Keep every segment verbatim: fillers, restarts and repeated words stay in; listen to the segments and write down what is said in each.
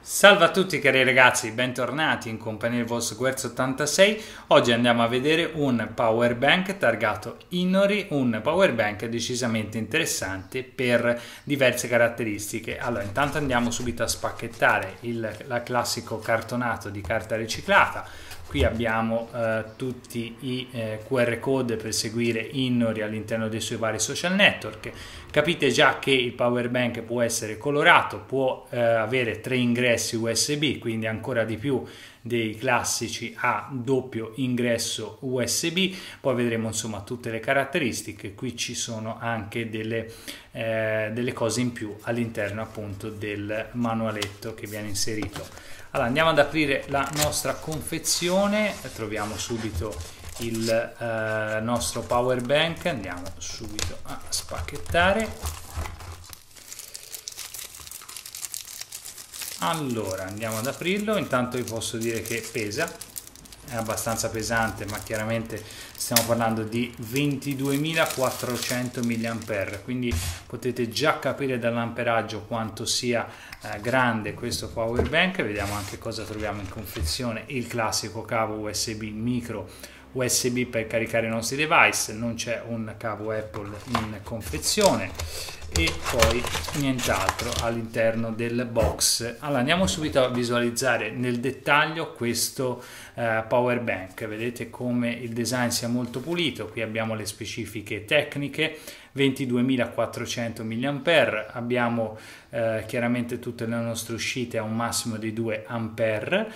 Salve a tutti cari ragazzi, bentornati in compagnia del vostro Guerz ottantasei. Oggi andiamo a vedere un power bank targato Innori, un power bank decisamente interessante per diverse caratteristiche. Allora, intanto andiamo subito a spacchettare il la classico cartonato di carta riciclata. Qui abbiamo eh, tutti i eh, Q R code per seguire Innori all'interno dei suoi vari social network. Capite già che il power bank può essere colorato, può eh, avere tre ingressi U S B, quindi ancora di più dei classici a doppio ingresso U S B. Poi vedremo insomma tutte le caratteristiche. Qui ci sono anche delle, eh, delle cose in più all'interno appunto del manualetto che viene inserito. Allora, andiamo ad aprire la nostra confezione, troviamo subito il eh, nostro power bank, andiamo subito a spacchettare. Allora, andiamo ad aprirlo. Intanto vi posso dire che pesa, è abbastanza pesante, ma chiaramente stiamo parlando di ventiduemilaquattrocento milliampere, quindi potete già capire dall'amperaggio quanto sia eh, grande questo power bank. Vediamo anche cosa troviamo in confezione: il classico cavo U S B micro U S B per caricare i nostri device, non c'è un cavo Apple in confezione e poi nient'altro all'interno del box. Allora, andiamo subito a visualizzare nel dettaglio questo eh, power bank. Vedete come il design sia molto pulito. Qui abbiamo le specifiche tecniche: ventiduemilaquattrocento milliampere, abbiamo eh, chiaramente tutte le nostre uscite a un massimo di due ampere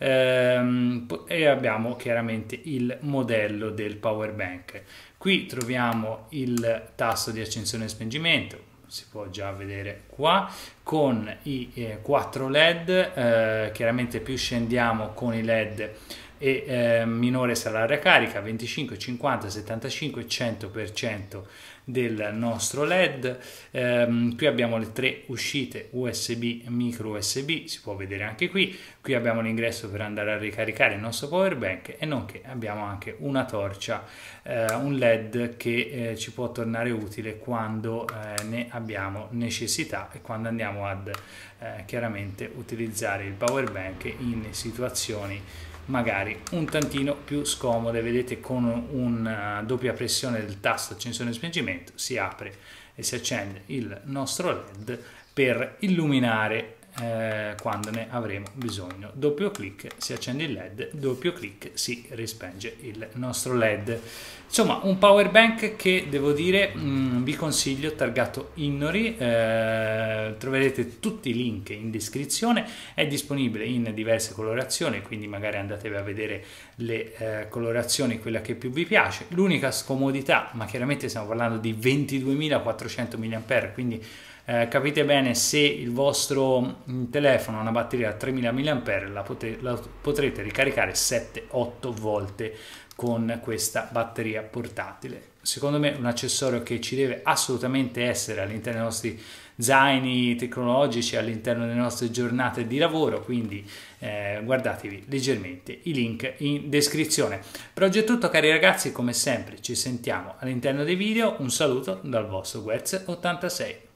ehm, e abbiamo chiaramente il modello del power bank. Qui troviamo il tasto di accensione e spengimento, si può già vedere qua, con i eh, quattro led. Eh, chiaramente più scendiamo con i led e eh, minore sarà la ricarica: venticinque, cinquanta, settantacinque, cento per cento del nostro led. Eh, qui abbiamo le tre uscite U S B, micro U S B, si può vedere anche qui. Qui abbiamo l'ingresso per andare a ricaricare il nostro power bank, e nonché abbiamo anche una torcia, eh, un led che eh, ci può tornare utile quando eh, ne abbiamo necessità e quando andiamo ad eh, chiaramente utilizzare il power bank in situazioni magari un tantino più scomode. Vedete, con una doppia pressione del tasto accensione e spengimento si apre e si accende il nostro led per illuminare eh, quando ne avremo bisogno. Doppio clic si accende il led, doppio clic si rispenge il nostro led. Insomma, un power bank che devo dire mh, vi consiglio, targato Innori. Eh, troverete tutti i link in descrizione. È disponibile in diverse colorazioni, quindi magari andatevi a vedere le eh, colorazioni, quella che più vi piace. L'unica scomodità, ma chiaramente stiamo parlando di ventiduemilaquattrocento milliampere, quindi Eh, capite bene, se il vostro telefono ha una batteria da tremila milliampere, la, potre, la potrete ricaricare sette otto volte con questa batteria portatile. Secondo me un accessorio che ci deve assolutamente essere all'interno dei nostri zaini tecnologici, all'interno delle nostre giornate di lavoro, quindi eh, guardatevi leggermente i link in descrizione. Per oggi è tutto cari ragazzi, come sempre ci sentiamo all'interno dei video. Un saluto dal vostro Guerz ottantasei.